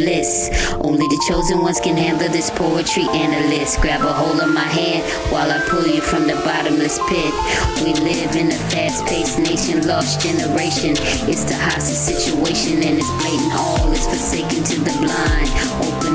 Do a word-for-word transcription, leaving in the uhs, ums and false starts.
analyst. Only the chosen ones can handle this poetry analyst. Grab a hold of my hand while I pull you from the bottomless pit. We live in a fast-paced nation, lost generation. It's the hostage situation and it's blatant, all is forsaken to the blind. Open